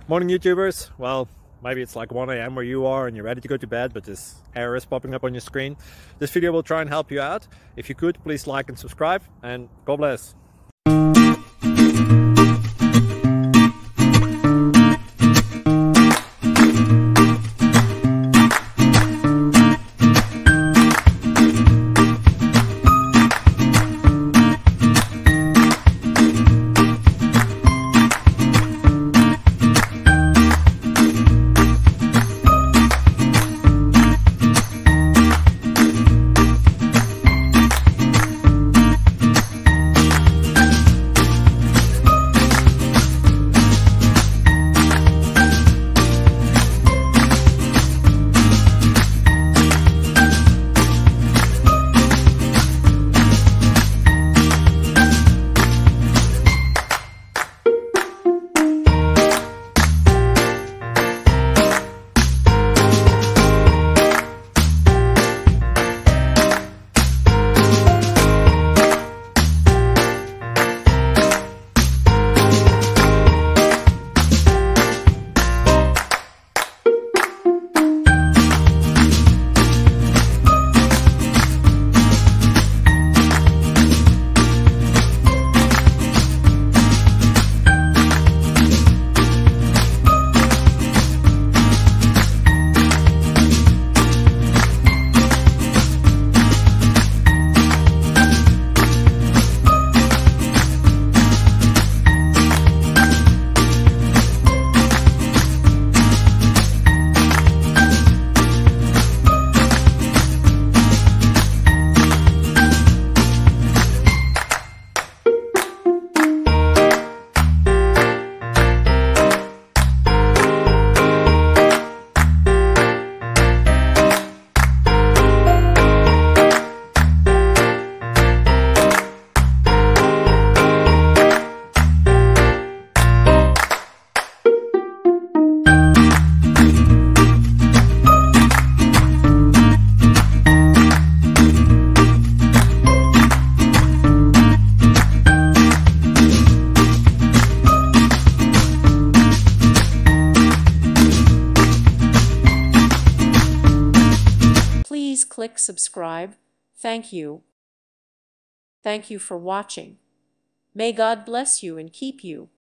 Morning YouTubers. Well, maybe it's like 1 a.m. where you are and you're ready to go to bed, but this error is popping up on your screen. This video will try and help you out. If you could, please like and subscribe, and God bless. Please click subscribe. Thank you. Thank you for watching. May God bless you and keep you.